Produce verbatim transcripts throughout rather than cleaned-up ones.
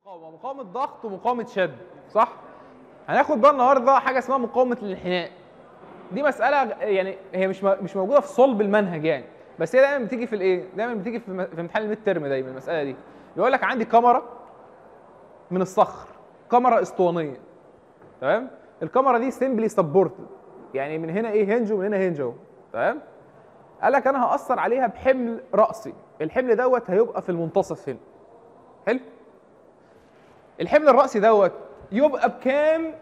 مقاومه مقاومه ضغط ومقاومه شد، صح؟ هناخد بقى النهارده حاجه اسمها مقاومه الانحناء. دي مساله يعني هي مش مش موجوده في صلب المنهج يعني، بس هي دايما بتيجي في الايه؟ دايما بتيجي في في امتحان الميد ترم. دايما المساله دي بيقول لك عندي كاميرا من الصخر، كاميرا اسطوانيه، تمام؟ الكاميرا دي سيمبلي سبورتد، يعني من هنا ايه هنج ومن هنا هنج اهو، تمام؟ قال لك انا هاثر عليها بحمل راسي، الحمل دوت هيبقى في المنتصف هنا. حلو؟ الحمل الراسي دوت يبقى بكام؟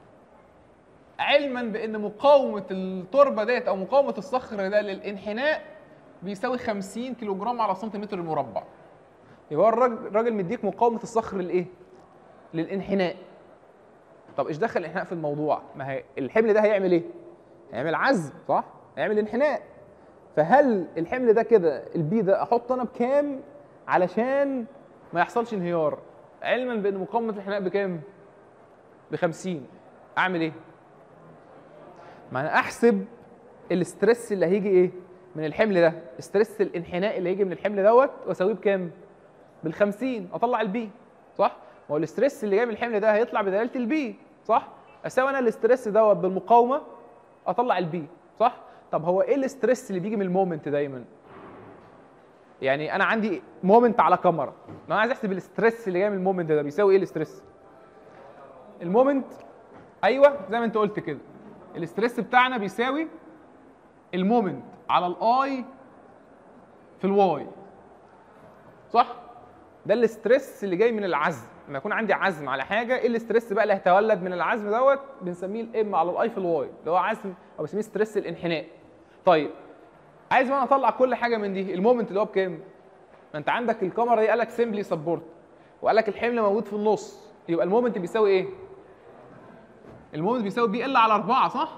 علما بان مقاومه التربه ديت او مقاومه الصخر ده للانحناء بيساوي خمسين كيلو جرام على سنتيمتر مربع. يبقى الراجل الراجل مديك مقاومه الصخر للايه؟ للانحناء. طب ايش دخل الانحناء في الموضوع؟ ما هي الحمل ده هيعمل ايه؟ هيعمل عزم، صح؟ هيعمل انحناء. فهل الحمل ده كده البي ده احط انا بكام علشان ما يحصلش انهيار؟ علما بان مقاومه الانحناء بكام؟ ب خمسين. اعمل ايه؟ ما انا احسب الاسترس اللي هيجي ايه؟ من الحمل ده، استرس الانحناء اللي هيجي من الحمل دوت واساويه بكام؟ بال خمسين، اطلع البي، صح؟ ما هو الاسترس اللي جاي من الحمل ده هيطلع بدلاله البي، صح؟ اساوي انا الاسترس دوت بالمقاومه اطلع البي، صح؟ طب هو ايه الاسترس اللي بيجي من المومنت دايما؟ يعني انا عندي مومنت على كاميرا، لو انا عايز احسب الاسترس اللي جاي من المومنت ده بيساوي ايه الاسترس؟ المومنت، ايوه زي ما انت قلت كده، الاسترس بتاعنا بيساوي المومنت على الاي في الواي، صح؟ ده الاسترس اللي جاي من العزم. لما يكون عندي عزم على حاجه، ايه الاسترس بقى اللي هيتولد من العزم دوت؟ بنسميه الام على الاي في الواي، اللي هو عزم او بنسميه ستريس الانحناء. طيب عايز بقى اطلع كل حاجه من دي، المومنت اللي هو بكام؟ ما انت عندك الكاميرا دي قال لك سيمبلي سبورت، وقال لك الحمل موجود في النص، يبقى المومنت بيساوي ايه؟ المومنت بيساوي بي ال على أربعة، صح؟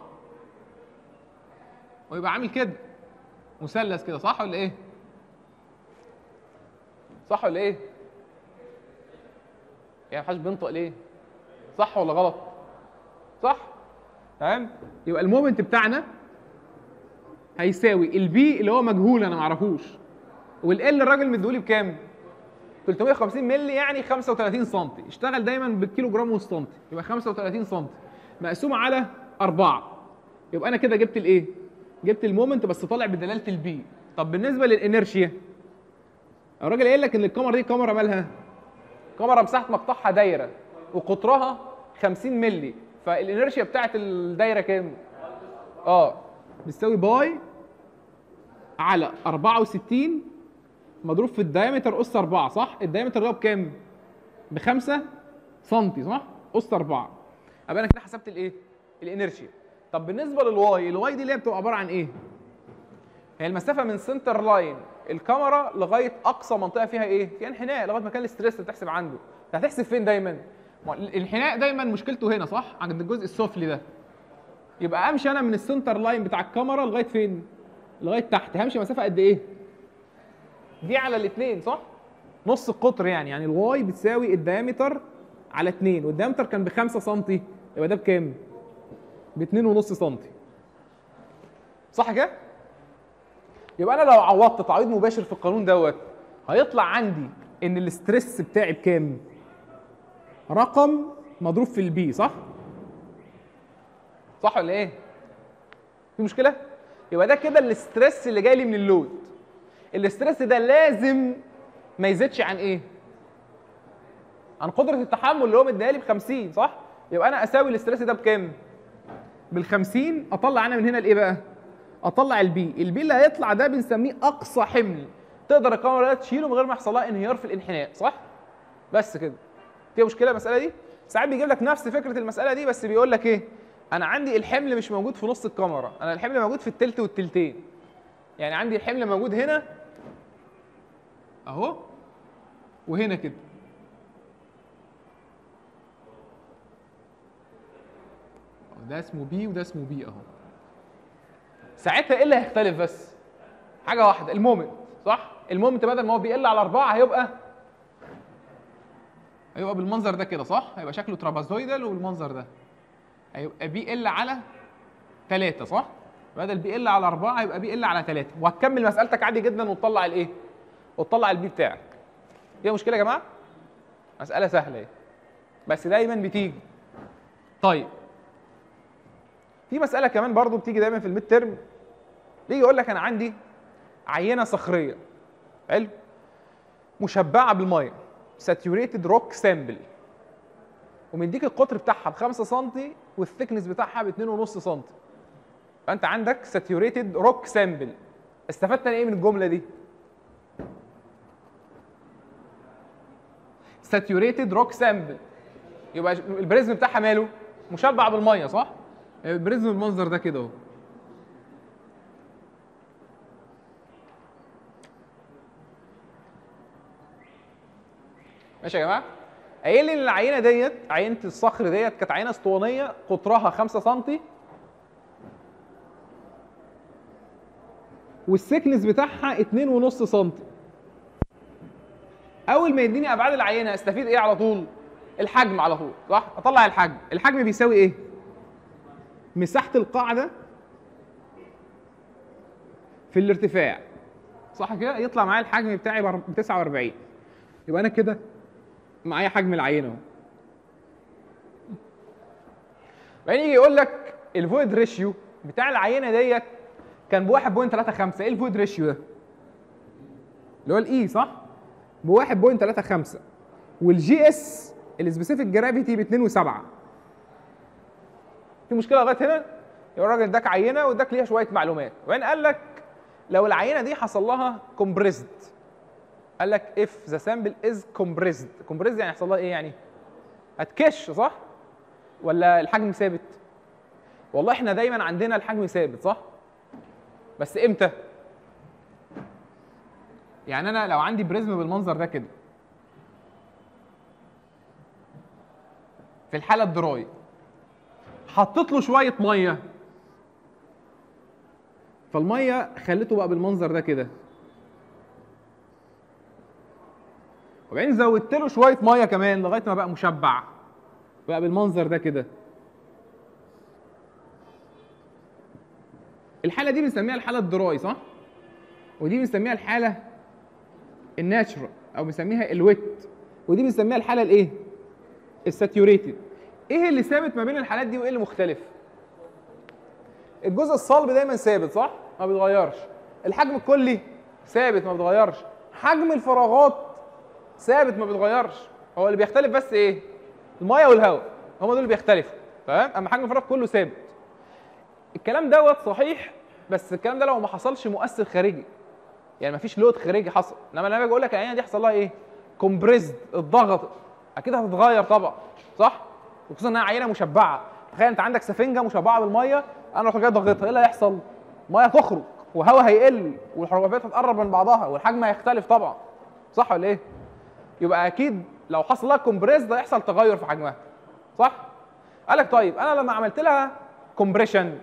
ويبقى عامل كده مثلث كده، صح ولا ايه؟ صح ولا ايه؟ يعني محدش بينطق ليه؟ صح ولا غلط؟ صح؟ تمام؟ يبقى المومنت بتاعنا هيساوي البي اللي هو مجهول انا ما اعرفوش، والال الراجل مديهولي بكام؟ ثلاثمية وخمسين مللي، يعني خمسة وثلاثين سم. اشتغل دايما بالكيلو جرام والسنتي، يبقى خمسة وثلاثين سم مقسوم على أربعة. يبقى انا كده جبت الايه؟ جبت المومنت بس طالع بدلاله البي. طب بالنسبه للانرشيا، الراجل قايل لك ان الكاميرا دي كاميرا مالها؟ كاميرا مساحه مقطعها دايره وقطرها خمسين مللي، فالانرشيا بتاعت الدايره كام؟ اه بتساوي باي على أربعة وستين مضروب في الدايمتر اس أربعة، صح؟ الدايمتر ده بكام؟ ب خمسة سم، صح؟ اس أربعة. ابقى انا كده حسبت الايه؟ الانرشيا. طب بالنسبه للواي، الواي دي اللي هي بتبقى عباره عن ايه؟ هي المسافه من سنتر لاين الكاميرا لغايه اقصى منطقه فيها ايه؟ فيها انحناء، لغايه مكان الاستريس اللي بتحسب عنده. هتحسب فين دايما؟ الانحناء دايما مشكلته هنا، صح؟ عند الجزء السفلي ده. يبقى امشي انا من السنتر لاين بتاع الكاميرا لغايه فين؟ لغايه تحت. همشي مسافه قد ايه؟ دي على الاثنين، صح؟ نص القطر يعني، يعني الواي بتساوي الدايمتر على اتنين، والدايمتر كان ب خمسة سم، يبقى ده بكام؟ ب اتنين ونص سم. صح كده؟ يبقى انا لو عوضت تعويض مباشر في القانون دوت هيطلع عندي ان الاسترس بتاعي بكام؟ رقم مضروب في البي، صح؟ صح ولا ايه؟ في مشكله؟ يبقى ده كده الاسترس اللي جاي لي من اللود. الاسترس ده لازم ما يزيدش عن ايه؟ عن قدره التحمل اللي هو مديها لي ب خمسين، صح؟ يبقى انا اساوي الاسترس ده بكام؟ بال خمسين. اطلع انا من هنا الايه بقى؟ اطلع البي. البي اللي هيطلع ده بنسميه اقصى حمل تقدر الكاميرا تشيله من غير ما يحصل لها انهيار في الانحناء، صح؟ بس كده. فيها مشكله المساله دي؟ ساعات بيجيب لك نفس فكره المساله دي بس بيقول لك ايه؟ انا عندي الحمل مش موجود في نص الكاميرا، انا الحمل موجود في التلت والتلتين. يعني عندي الحمل موجود هنا اهو وهنا كده. ده اسمه بي وده اسمه بي اهو. ساعتها ايه اللي هيختلف بس؟ حاجه واحده، المومنت، صح؟ المومنت بدل ما هو بيقل على أربعة هيبقى هيبقى بالمنظر ده كده، صح؟ هيبقى شكله ترابازويدال وبالمنظر ده. هيبقى بي ال على تلاتة، صح؟ بدل بي ال على أربعة هيبقى بي ال على تلاتة، وهتكمل مسألتك عادي جدا وتطلع الايه؟ وتطلع البي بتاعك. فيها مشكله يا جماعه؟ مساله سهله اهي، بس دايما بتيجي. طيب في مساله كمان برضو بتيجي دايما في الميد ترم، يجي يقول لك انا عندي عينه صخريه، حلو، مشبعه بالميه، ساتيوريتد روك سامبل، ومديك القطر بتاعها ب خمسة سم والثيكنس بتاعها ب اتنين ونص سم. فانت عندك ساتيوريتد روك سامبل، استفدت ايه من الجمله دي؟ ساتيوريتد روك سامبل يبقى البريزم بتاعها ماله؟ مشبع بالميه، صح؟ البريزم المنظر ده كده اهو. ماشي يا جماعه؟ قايل لي ان العينه ديت، عينه الصخر ديت كانت عينه اسطوانيه قطرها خمسة سم والسكنس بتاعها اتنين ونص سم. اول ما يديني ابعاد العينه استفيد ايه على طول؟ الحجم على طول، صح؟ اطلع الحجم، الحجم بيساوي ايه؟ مساحه القاعده في الارتفاع، صح كده؟ يطلع معايا الحجم بتاعي ب تسعة واربعين. يبقى انا كده معايا حجم العينه اهو. بعدين يجي يقول لك الفويد ريشيو بتاع العينه ديت كان ب واحد فاصلة تلاتة خمسة. ايه الفويد ريشيو ده؟ اللي هو الاي، صح؟ ب واحد فاصلة تلاتة خمسة، والجي اس السبيسيفيك جرافيتي ب اتنين وسبعة. في مشكله لغايه هنا؟ يبقى الراجل اداك عينه واداك ليها شويه معلومات، وبعدين قال لك لو العينه دي حصل لها كومبريسد، قال لك if the sample is compressed. compressed يعني يحصل لها ايه يعني؟ هتكش، صح؟ ولا الحجم ثابت؟ والله احنا دايما عندنا الحجم ثابت، صح؟ بس امتى؟ يعني انا لو عندي بريزم بالمنظر ده كده في الحاله الدراي، حطيت له شويه ميه، فالميه خلته بقى بالمنظر ده كده، وبعدين زودت له شويه ميه كمان لغايه ما بقى مشبع، بقى بالمنظر ده كده. الحاله دي بنسميها الحاله الدراي، صح؟ ودي بنسميها الحاله الناتشرال او بنسميها الويت، ودي بنسميها الحاله الايه؟ الساتيوريتد. ايه اللي ثابت ما بين الحالات دي وايه اللي مختلف؟ الجزء الصلب دايما ثابت، صح؟ ما بيتغيرش. الحجم الكلي ثابت ما بيتغيرش. حجم الفراغات ثابت ما بيتغيرش. هو اللي بيختلف بس ايه؟ الميه والهواء، هم دول اللي بيختلفوا، تمام؟ اما حجم الفراغ كله ثابت. الكلام دوت صحيح، بس الكلام ده لو ما حصلش مؤثر خارجي، يعني ما فيش لود خارجي حصل. انما لما باجي اقول لك العينه دي حصل لها ايه؟ كومبريسد، اتضغطت، اكيد هتتغير طبعا، صح؟ وخصوصا انها عينه مشبعه. تخيل انت عندك سفنجه مشبعه بالميه، انا رحت جاي ضغطها، ايه اللي هيحصل؟ ميه تخرج وهواء هيقل والحركات هتقرب من بعضها والحجم هيختلف طبعا، صح ولا ايه؟ يبقى اكيد لو حصل لها كومبريس ده يحصل تغير في حجمها، صح؟ قال لك طيب انا لما عملت لها كومبريشن،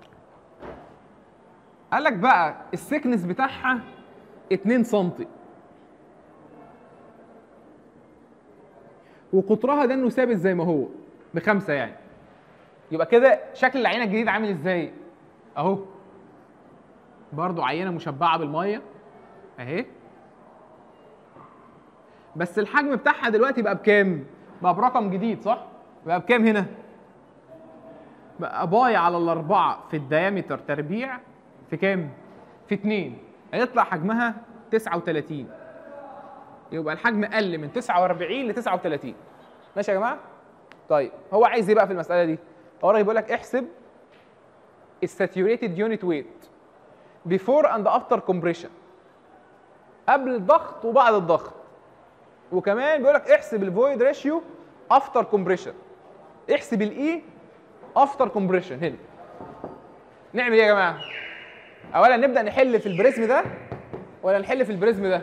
قال لك بقى السكنس بتاعها اتنين سم وقطرها ده انه ثابت زي ما هو بخمسه، يعني يبقى كده شكل العينه الجديد عامل ازاي؟ اهو برضو عينه مشبعه بالميه اهي، بس الحجم بتاعها دلوقتي بقى بكام؟ بقى برقم جديد، صح؟ بقى بكام هنا؟ بقى باي على الاربعه في الديامتر تربيع في كام؟ في اتنين، هيطلع حجمها تسعة وتلاتين. يبقى الحجم قل من تسعة واربعين ل تسعة وتلاتين. ماشي يا جماعه؟ طيب هو عايز ايه بقى في المساله دي؟ هو الراجل بيقول لك احسب الساتيوريتد يونت ويت بيفور اند افتر كومبريشن، قبل الضغط وبعد الضغط، وكمان بيقول لك احسب الفويد ريشيو افتر كومبريشن، احسب الاي افتر كومبريشن. هنا نعمل ايه يا جماعه؟ اولا نبدا نحل في البريزم ده ولا نحل في البريزم ده؟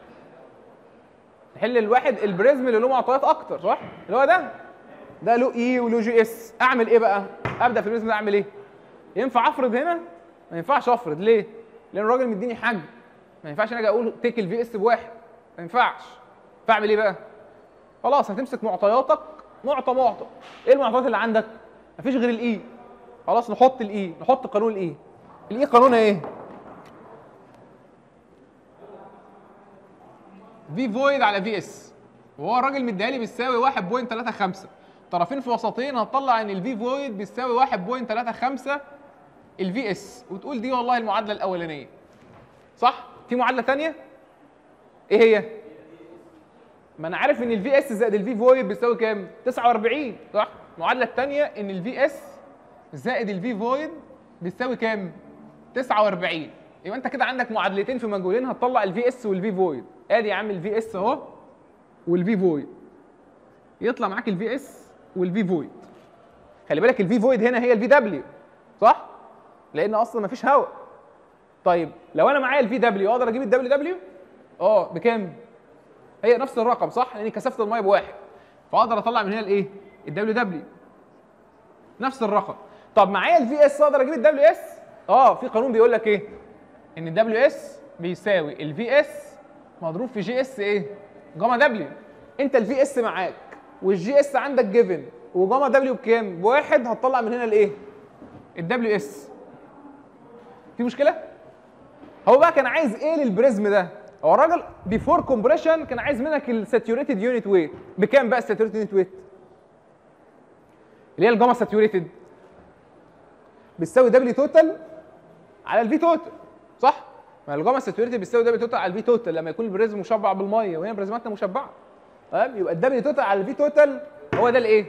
نحل الواحد البريزم اللي له معطيات اكتر، صح؟ اللي هو ده ده له اي وله جي اس. اعمل ايه بقى؟ ابدا في البريزم ده اعمل ايه؟ ينفع افرض هنا؟ ما ينفعش افرض. ليه؟ لان الراجل مديني حجم، ما ينفعش انا اجي اقول تيك الفي اس بواحد، ما ينفعش. فاعمل ايه بقى؟ خلاص هتمسك معطياتك معطى معطى. ايه المعطيات اللي عندك؟ مفيش غير الاي. خلاص نحط الاي، نحط قانون الاي. الاي قانونها ايه؟ في فويد على في اس، وهو الراجل مديها لي بتساوي واحد فاصلة تلاتة خمسة، طرفين في وسطين، هتطلع ان الفي فويد بتساوي واحد فاصلة تلاتة خمسة الفي اس، وتقول دي والله المعادله الاولانيه. صح؟ في معادله ثانيه ايه هي؟ ما انا عارف ان الفي اس زائد الفي فويد بيساوي كام؟ تسعة وأربعين. صح؟ المعادله الثانيه ان الفي اس زائد الفي فويد بيساوي كام؟ تسعة وأربعين. يبقى انت كده عندك معادلتين في مجهولين، هتطلع الفي اس والفي فويد. ادي يا عم الفي اس اهو والفي فويد، يطلع معاك الفي اس والفي فويد. خلي بالك الفي فويد هنا هي الفي دبليو، صح؟ لان اصلا مفيش هواء. طيب لو انا معايا الفي دبليو اقدر اجيب الدبليو دبليو؟ اه بكام؟ هي نفس الرقم، صح؟ لان كثافه الميه بواحد، فاقدر اطلع من هنا الايه؟ الدبليو دبليو نفس الرقم. طب معايا الفي اس اقدر اجيب الدبليو اس؟ اه في قانون بيقول لك ايه؟ ان الدبليو اس بيساوي الفي اس مضروب في جي اس ايه؟ جاما دبليو. انت الفي اس معاك والجي اس عندك جيفن، وجاما دبليو بكام؟ بواحد، هتطلع من هنا الايه؟ الدبليو اس. في مشكله؟ هو بقى كان عايز ايه للبريزم ده؟ هو الراجل بيفور كومبريشن كان عايز منك الساتيوريتد يونت ويت. بكام بقى الساتيوريتد يونت ويت؟ اللي هي الجاما ساتيوريتد بتساوي دبليو توتال على الفي توتال، صح؟ ما الجاما ساتيوريتد بتساوي دبليو توتال على الفي توتال لما يكون البريزم مشبع بالميه، وهنا بريزماتنا مشبعه. تمام؟ يبقى الدبليو توتال على الفي توتال هو ده الايه؟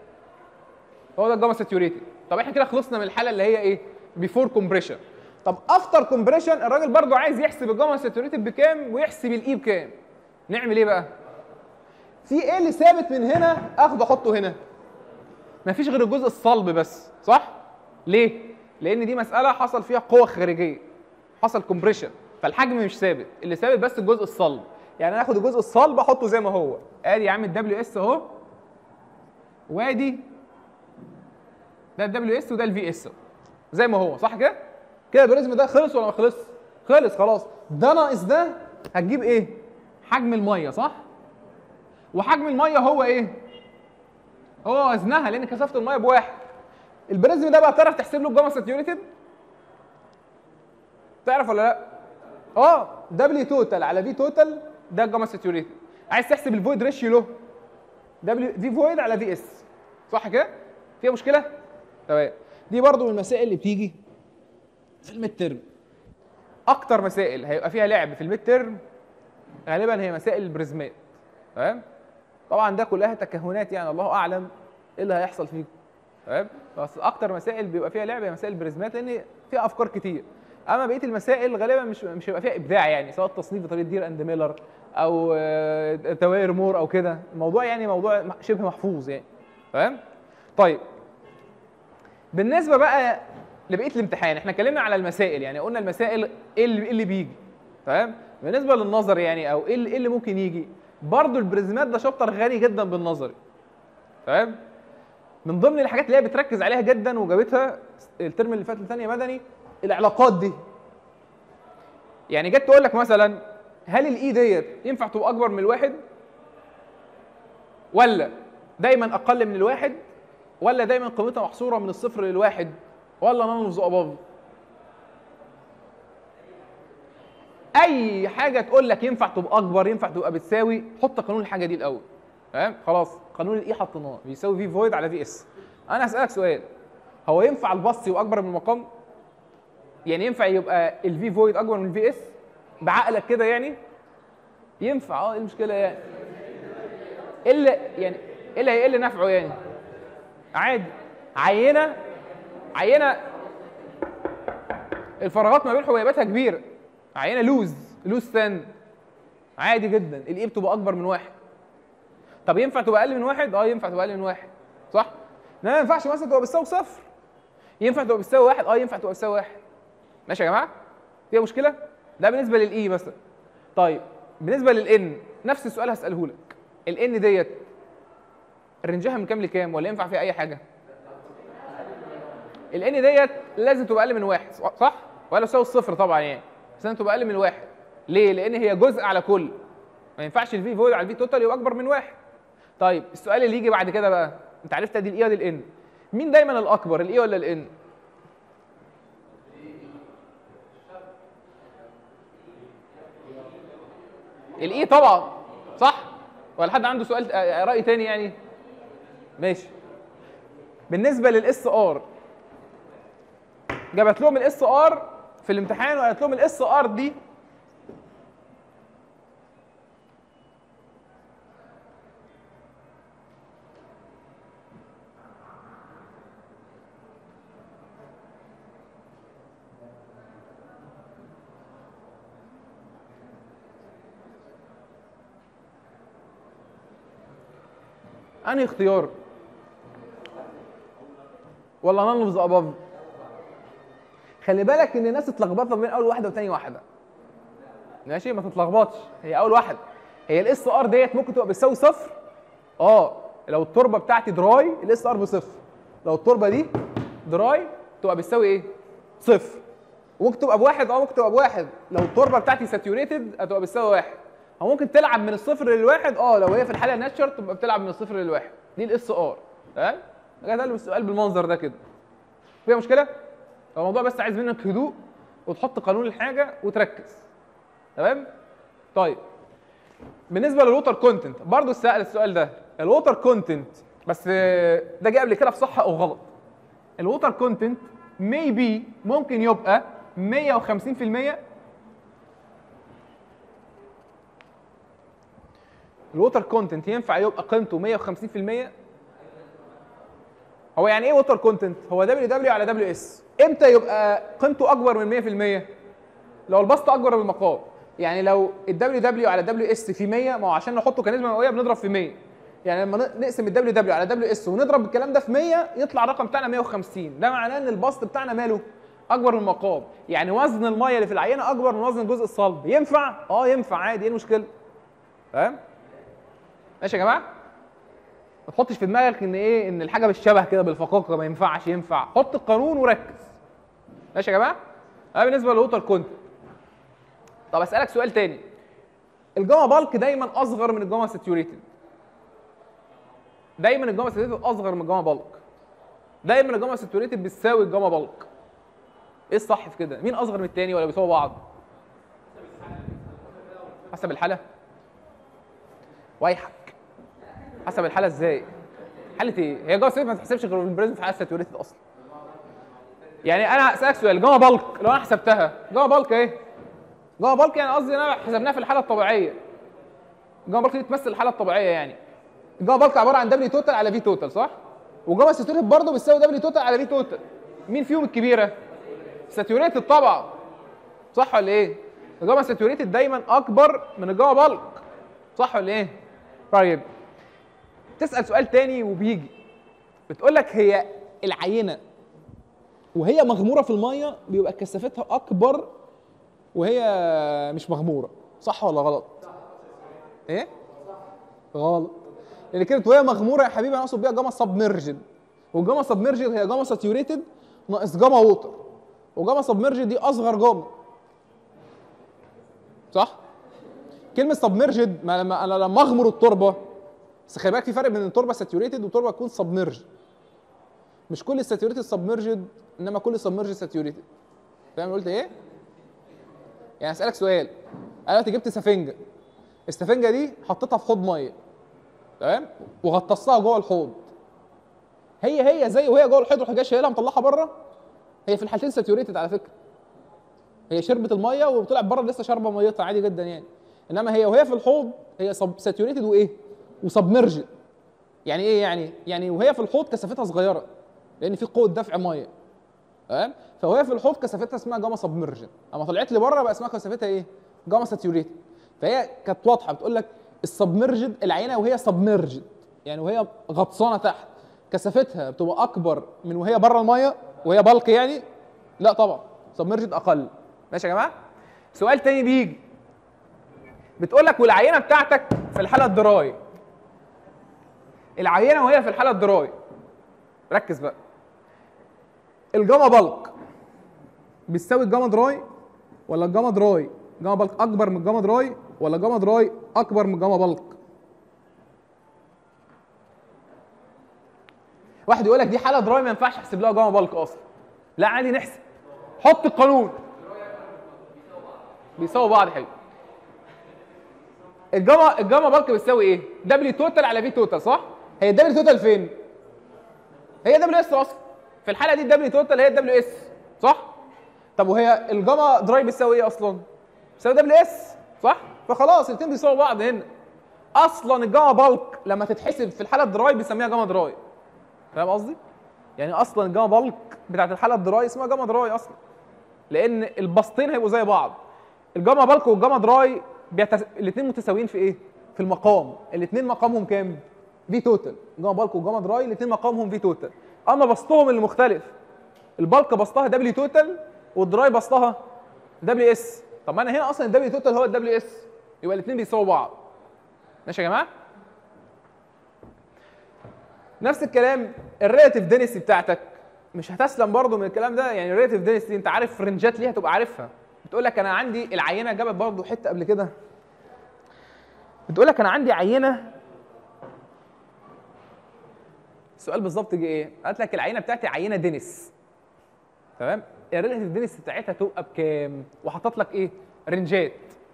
هو ده الجاما ساتيوريتد. طب احنا كده خلصنا من الحاله اللي هي ايه؟ بيفور كومبريشن. طب افتر كومبريشن الراجل برضو عايز يحسب الجاما ساتيوريتد بكام ويحسب الاي بكام. نعمل ايه بقى؟ في ايه اللي ثابت من هنا اخده احطه هنا؟ مفيش غير الجزء الصلب بس، صح؟ ليه؟ لان دي مساله حصل فيها قوه خارجيه، حصل كومبريشن، فالحجم مش ثابت، اللي ثابت بس الجزء الصلب. يعني انا اخد الجزء الصلب احطه زي ما هو. ادي يا عم الدبليو اس اهو، وادي ده الدبليو اس وده الفي اس زي ما هو، صح كده؟ كده البريزم ده خلص ولا ما خلص؟ خلص خلاص. ده ناقص ده هتجيب ايه؟ حجم الميه، صح؟ وحجم الميه هو ايه؟ هو وزنها، لان كثافه الميه بواحد. البريزم ده بقى تعرف تحسب له الجاما ساتيوريتد؟ تعرف ولا لا؟ اه دبليو توتال على في توتال ده الجاما ساتيوريتد. عايز تحسب الفويد ريشيو له؟ دبليو في فويد على في اس، صح كده؟ فيها مشكله؟ تمام. دي برضو من المسائل اللي بتيجي في الميد ترم. اكتر مسائل هيبقى فيها لعب في الميد ترم غالبا هي مسائل البريزمات. تمام؟ طبعا ده كلها تكهنات، يعني الله اعلم ايه اللي هيحصل فيه. تمام؟ بس اكتر مسائل بيبقى فيها لعب هي مسائل البريزمات، لان فيها افكار كتير. اما بقيه المسائل غالبا مش مش هيبقى فيها ابداع، يعني سواء تصنيف بطريقه دير اند ميلر او تواير مور او كده. الموضوع يعني موضوع شبه محفوظ يعني. تمام؟ طيب بالنسبه بقى لبقيه الامتحان، احنا اتكلمنا على المسائل، يعني قلنا المسائل ايه اللي, إيه اللي بيجي. تمام؟ بالنسبه للنظر يعني او ايه اللي, إيه اللي ممكن يجي، برضو البريزمات ده شابتر غني جدا بالنظري. تمام؟ من ضمن الحاجات اللي هي بتركز عليها جدا وجابتها الترم اللي فات لثانيه مدني العلاقات دي. يعني جت تقول لك مثلا هل الاي ديت ينفع تبقى اكبر من الواحد؟ ولا دايما اقل من الواحد؟ ولا دايما قيمتها محصوره من الصفر للواحد؟ ولا نون اوف ذا اباف؟ اي حاجه تقول لك ينفع تبقى اكبر، ينفع تبقى بتساوي، حط قانون الحاجه دي الاول. تمام؟ خلاص قانون الاي حطيناه بيساوي في فويد على في اس. انا هسالك سؤال، هو ينفع البسط يبقى اكبر من المقام؟ يعني ينفع يبقى الفي فويد اكبر من الفي اس بعقلك كده يعني؟ ينفع. اه ايه المشكله يعني؟ ايه اللي يعني ايه اللي هيقل نفعه يعني؟ عادي. عينه عينه الفراغات ما بين حبيباتها كبيره، عينه لوز لوز ثان، عادي جدا الاي بتبقى اكبر من واحد. طب ينفع تبقى اقل من واحد؟ اه ينفع تبقى اقل من واحد، صح؟ انما ما ينفعش مثلا تبقى بتساوي صفر. ينفع تبقى بتساوي واحد؟ اه ينفع تبقى بتساوي واحد. ماشي يا جماعه؟ فيها مشكله؟ ده بالنسبه للاي مثلا. طيب بالنسبه للان نفس السؤال هساله لك. الان ديت رنجها من كام لكام؟ ولا ينفع فيها اي حاجه؟ الان ديت لازم تبقى اقل من واحد، صح؟ ولا تساوي الصفر طبعا يعني، بس لازم تبقى اقل من واحد. ليه؟ لان هي جزء على كل. ما ينفعش الفي فويد على الفي توتال يبقى اكبر من واحد. طيب السؤال اللي يجي بعد كده بقى، انت عرفت ادي الاي وادي الان، مين دايما الاكبر، الاي ولا الان؟ الاي طبعا، صح؟ ولا حد عنده سؤال آه، راي تاني يعني؟ ماشي. بالنسبه للاس ار، جابت لهم الاس ار في الامتحان وقالت لهم الاس ار دي انهي اختيار؟ ولا none of the above؟ خلي بالك ان الناس اتلخبطت بين اول واحده وثاني واحده. ماشي، ما تتلخبطش، هي اول واحده. هي الاس ار ديت ممكن تبقى بتساوي صفر. اه لو التربه بتاعتي دراي الاس ار بصفر. لو التربه دي دراي تبقى بتساوي ايه؟ صفر. وممكن تبقى بواحد، اه ممكن تبقى بواحد. لو التربه بتاعتي ساتيوريتد هتبقى بتساوي واحد. او ممكن تلعب من الصفر للواحد، اه لو هي في الحاله ناتشر تبقى بتلعب من الصفر للواحد. دي الاس ار. تمام؟ جاي اسال السؤال بالمنظر ده كده. فيها مشكله؟ الموضوع بس عايز منك هدوء وتحط قانون الحاجه وتركز. تمام؟ طيب بالنسبه للووتر كونتنت برضه سأل السؤال ده. الووتر كونتنت بس ده جه قبل كده في صح او غلط. الووتر كونتنت ميبي ممكن يبقى مية وخمسين في المية. الووتر كونتنت ينفع يبقى قيمته مية وخمسين في المية. هو يعني ايه ووتر كونتنت؟ هو دبليو دبليو على دبليو اس. امتى يبقى قيمته اكبر من مية في المية؟ لو البسط اكبر من المقام. يعني لو الدبليو دبليو على دبليو اس في مية، ما هو عشان نحطه كنسبه مئويه بنضرب في مية. يعني لما نقسم الدبليو دبليو على دبليو اس ونضرب الكلام ده في مية يطلع الرقم بتاعنا مية وخمسين. ده معناه ان البسط بتاعنا ماله؟ اكبر من المقام. يعني وزن الميه اللي في العينه اكبر من وزن الجزء الصلب. ينفع؟ اه ينفع عادي، ايه المشكله؟ فاهم؟ ماشي يا جماعه؟ ما تحطش في دماغك ان ايه ان الحاجه بالشبه كده بالفقاقه ما ينفعش. ينفع. حط القانون وركز. ماشي يا جماعه؟ ده بالنسبه للووتر كونتنت. طب اسالك سؤال تاني. الجاما بالك دايما اصغر من الجاما ساتيوريتد. دايما الجاما ساتيوريتد اصغر من الجاما بالك. دايما الجاما ساتيوريتد بتساوي الجاما بالك. ايه الصح في كده؟ مين اصغر من التاني ولا بيساووا بعض؟ حسب الحاله. ويحك. حسب الحاله ازاي؟ حاله ايه؟ هي جاما ساتيوريتد ما تحسبش غير البريزم في حاله ساتيوريتد اصلا. يعني انا اسالك سؤال، جاما بالك لو انا حسبتها جاما بالك ايه؟ جاما بالك يعني قصدي ان انا حسبناها في الحاله الطبيعيه. جاما بالك دي تمثل الحاله الطبيعيه يعني. الجاما بالك عباره عن دبليو توتال على في توتال صح؟ وجاما ساتيوريتد برضه بتساوي دبليو توتال على في توتال. مين فيهم الكبيره؟ ساتيوريتد طبعا. صح ولا ايه؟ الجاما ساتيوريتد دايما اكبر من الجاما بالك. صح ولا ايه؟ طيب تسال سؤال تاني وبيجي بتقول لك هي العينه وهي مغموره في الميه بيبقى كثافتها اكبر وهي مش مغموره. صح ولا غلط؟ ايه؟ غلط. لان كانت وهي مغموره يا حبيبي انا اقصد بيها جاما سبمرجد. والجاما سبمرجد هي جاما ساتيوريتد ناقص جاما ووتر. وجاما سبمرجد دي اصغر جاما. صح؟ كلمه سبمرجد ما لما انا لما اغمر التربه، بس خلي بالك في فرق بين التربه ساتيوريتد وتربه تكون سبمرجد. مش كل الساتيوريتد سبمرجد انما كل سبمرجد ساتيوريتد. فاهم قلت ايه؟ يعني اسالك سؤال، انا دلوقتي جبت سفنجه. السفنجه دي حطيتها في حوض ميه. تمام؟ وغطستها جوه الحوض. هي هي زي وهي جوه الحوض رحت جاي شايلها مطلعها بره. هي في الحالتين ساتيوريتد على فكره. هي شربت الميه وطلعت بره لسه شاربه ميتها عادي جدا يعني. انما هي وهي في الحوض هي ساتيوريتد وايه؟ وسبمرجد. يعني ايه يعني؟ يعني وهي في الحوض كثافتها صغيره لان في قوه دفع ميه. تمام؟ فوهي في الحوض كثافتها اسمها جاما سبمرجد. اما طلعت لي بره بقى اسمها كثافتها ايه؟ جاما ساتيوريتد. فهي كانت واضحه بتقول لك السبمرجد العينه وهي سبمرجد يعني وهي غطسانه تحت كثافتها بتبقى اكبر من وهي بره الميه وهي بالك يعني. لا طبعا سبمرجد اقل. ماشي يا جماعه؟ سؤال تاني بيجي بتقول لك والعينه بتاعتك في الحاله الدراي. العينه وهي في الحاله الدراي ركز بقى. الجاما بالك بتساوي الجاما دراي ولا الجاما دراي جاما بالك اكبر من الجاما دراي ولا جاما دراي اكبر من الجاما بالك؟ واحد يقول لك دي حاله دراي ما ينفعش احسب لها جاما بالك اصلا. لا عادي نحسب. حط القانون. بيساووا بعض. حلو. الجاما الجاما بالك بتساوي ايه؟ دبليو توتال على في توتال صح؟ هي الدبليو توتال فين؟ هي دبليو اس اصلا. في الحاله دي الدبليو توتال هي الدبليو اس صح؟ طب وهي الجاما دراي بتساوي ايه اصلا؟ بتساوي دبليو اس صح؟ فخلاص الاثنين بيساووا بعض هنا. اصلا الجاما بالك لما تتحسب في الحاله الدراي بنسميها جاما دراي. فاهم قصدي؟ يعني اصلا الجاما بالك بتاعت الحاله الدراي اسمها جاما دراي اصلا. لان البسطين هيبقوا زي بعض. الجاما بالك والجاما دراي بيتس... الاثنين متساويين في ايه؟ في المقام. الاثنين مقامهم كام؟ في توتال. جاما بالك وجاما دراي الاثنين مقامهم في توتال. اما بسطهم اللي مختلف. البالك بسطها دبليو توتال والدراي بسطها دبليو اس. طب ما انا هنا اصلا الدبليو توتال هو الدبليو اس. يبقى الاثنين بيساووا بعض. ماشي يا جماعه؟ نفس الكلام الريلاتيف دينستي بتاعتك مش هتسلم برضه من الكلام ده. يعني الريلاتيف دينستي انت عارف رنجات ليها تبقى عارفها. بتقول لك انا عندي العينه جابت برضه حته قبل كده. بتقول لك انا عندي عينه. السؤال بالظبط جه ايه؟ قالت لك العينه بتاعتي عينه دينس. تمام؟ الريلاتيف دينستي بتاعتها تبقى بكام؟ وحطت لك ايه؟ رنجات.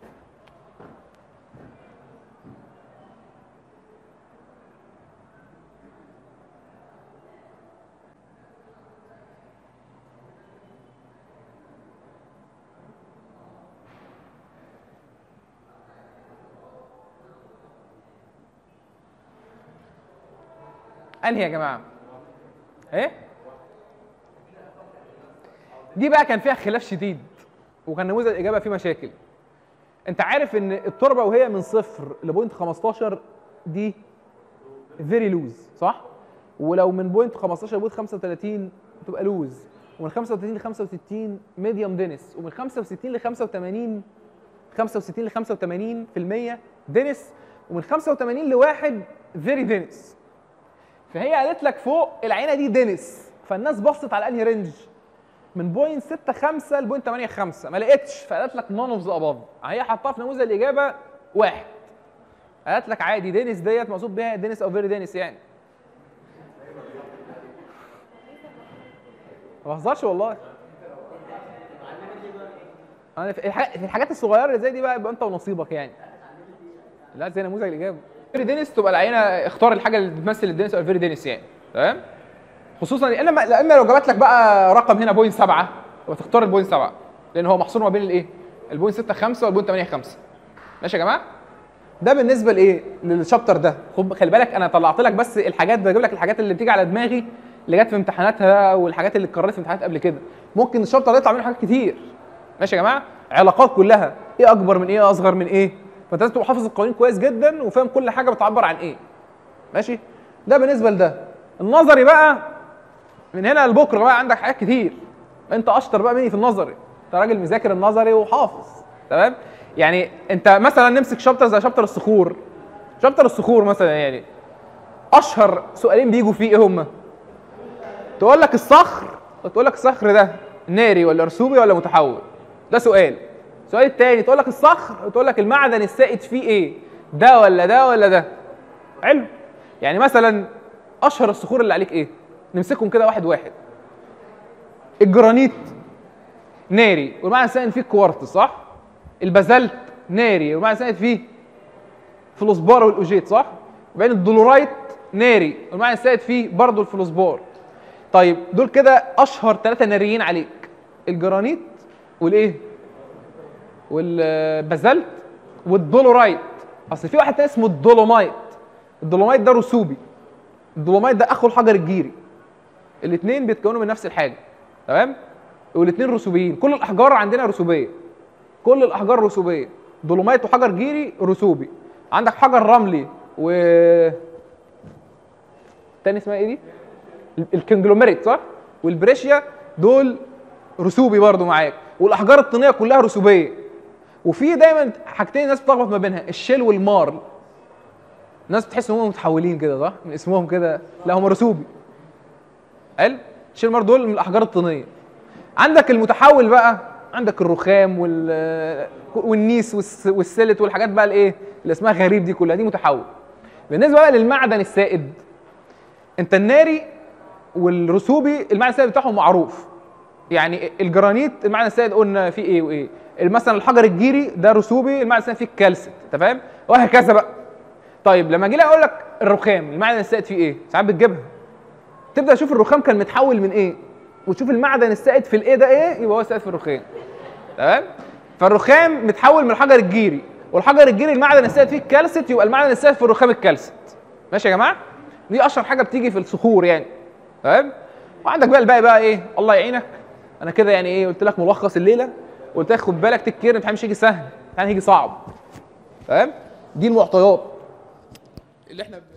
انهي يا جماعه؟ ايه؟ دي بقى كان فيها خلاف شديد وكان نموذج الاجابه فيه مشاكل. انت عارف ان التربه وهي من صفر لبوينت خمستاشر دي فيري لوز صح؟ ولو من بوينت خمستاشر لبوينت خمسة وتلاتين تبقى لوز، ومن خمسة وتلاتين ل خمسة وستين ميديوم دينس، ومن خمسة وستين ل خمسة وتمانين خمسة وستين ل خمسة وتمانين في المية دينس، ومن خمسة وتمانين لواحد فيري دينس. فهي قالت لك فوق العينه دي دينس، فالناس بصت على انهي رينج؟ من بوينت ستة خمسة لبوينت تمانية خمسة، ما لقيتش فقالت لك نون اوف ذا اباف. هي حطها في نموذج الاجابه واحد. قالت لك عادي دينس ديت مقصود بيها دينس او فيري دينس يعني. ما بهزرش والله. انا في الحاجات الصغيره اللي زي دي بقى يبقى انت ونصيبك يعني. لا زي نموذج الاجابه. فيري دينس تبقى العينه اختار الحاجه اللي بتمثل الدينس او الفيري دينس يعني. تمام؟ خصوصا اما اما لو جابت لك بقى رقم هنا بوينت سبعة وتختار البوينت سبعة لان هو محصور ما بين الايه؟ البوينت ستة خمسة والبوينت تمانية خمسة. ماشي يا جماعه؟ ده بالنسبه لايه؟ للشابتر ده. خلي بالك انا طلعت لك بس الحاجات، بجيب لك الحاجات اللي بتيجي على دماغي اللي جت في امتحاناتها والحاجات اللي اتكررت في امتحانات قبل كده. ممكن الشابتر ده يطلع منه حاجات كتير. ماشي يا جماعه؟ علاقات كلها ايه اكبر من ايه اصغر من ايه؟ فانت لازم تبقى حافظ القوانين كويس جدا وفاهم كل حاجه بتعبر عن ايه. ماشي؟ ده بالنسبه لده. النظري بقى من هنا لبكره بقى عندك حاجات كتير. انت اشطر بقى مني في النظري. انت راجل مذاكر النظري وحافظ. تمام؟ يعني انت مثلا نمسك شابتر زي شابتر الصخور. شابتر الصخور مثلا يعني اشهر سؤالين بيجوا فيه ايه هما؟ تقول لك الصخر، تقول لك الصخر ده ناري ولا رسوبي ولا متحول؟ ده سؤال. السؤال الثاني تقول لك الصخر وتقول لك المعدن السائد فيه ايه؟ ده ولا ده ولا ده؟ حلو؟ يعني مثلا اشهر الصخور اللي عليك ايه؟ نمسكهم كده واحد واحد. الجرانيت ناري والمعدن السائد فيه كوارتز صح؟ البازلت ناري والمعدن السائد فيه فلوسبار والاوجيت صح؟ وبعدين الدولورايت ناري والمعدن السائد فيه برضه الفلوسبار. طيب دول كده اشهر ثلاثه ناريين عليك. الجرانيت والايه؟ والبازلت والدولورايت. اصل في واحد تاني اسمه الدولومايت. الدولومايت ده رسوبي. الدولومايت ده اخو الحجر الجيري. الاثنين بيتكونوا من نفس الحاجه. تمام؟ والاثنين رسوبيين. كل الاحجار عندنا رسوبيه. كل الاحجار رسوبيه. دولومايت وحجر جيري رسوبي. عندك حجر رملي و تاني اسمها ايه دي؟ الكونجلوميريت صح؟ والبريشيا دول رسوبي برضو معاك. والاحجار الطينيه كلها رسوبيه. وفي دايما حاجتين الناس بتلخبط ما بينها، الشيل والمارل. الناس بتحس ان هم متحولين كده صح؟ من اسمهم كده، لا هم رسوبي. حلو؟ الشيل والمارل دول من الاحجار الطينيه. عندك المتحول بقى، عندك الرخام وال والنيس والسلت والحاجات بقى الايه؟ اللي اسمها غريب دي كلها، دي متحول. بالنسبه بقى للمعدن السائد، انت الناري والرسوبي المعدن السائد بتاعهم معروف. يعني الجرانيت المعدن السائد قلنا فيه ايه وايه؟ مثلا الحجر الجيري ده رسوبي، المعدن السائد فيه الكالسيت، انت فاهم؟ وهكذا بقى. طيب لما اجي لي اقول لك الرخام المعدن السائد فيه ايه؟ ساعات بتجيبها تبدا تشوف الرخام كان متحول من ايه، وتشوف المعدن السائد في الايه ده ايه، يبقى هو سائد في الرخام. تمام؟ فالرخام متحول من الحجر الجيري، والحجر الجيري المعدن السائد فيه الكالسيت، يبقى المعدن السائد في الرخام الكالسيت. ماشي يا جماعه؟ دي اشهر حاجه بتيجي في الصخور يعني. تمام؟ وعندك بقى الباقي بقى ايه؟ الله يعينك. انا كده يعني ايه، قلت لك ملخص الليله، قلت لك خد بالك تكير، الامتحان مش هيجي سهل، الامتحان هيجي صعب. تمام؟ دي المعطيات اللي احنا